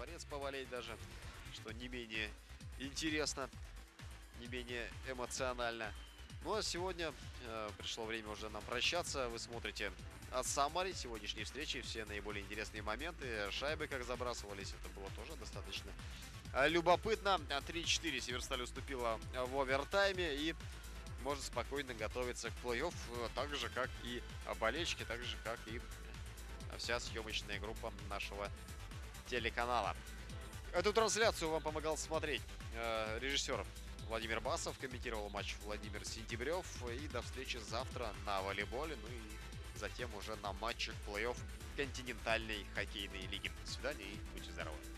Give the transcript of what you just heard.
дворец повалить даже, что не менее интересно, не менее эмоционально. Ну а сегодня пришло время уже нам прощаться. Вы смотрите от Самари сегодняшней встречи, все наиболее интересные моменты, шайбы как забрасывались, это было тоже достаточно любопытно. 3-4 Северсталь уступила в овертайме и может спокойно готовиться к плей-офф, так же, как и болельщики, так же, как и вся съемочная группа нашего телеканала. Эту трансляцию вам помогал смотреть режиссер Владимир Басов, комментировал матч Владимир Сентябрев. И до встречи завтра на волейболе, ну и затем уже на матчах плей-офф континентальной хоккейной лиги. До свидания и будьте здоровы.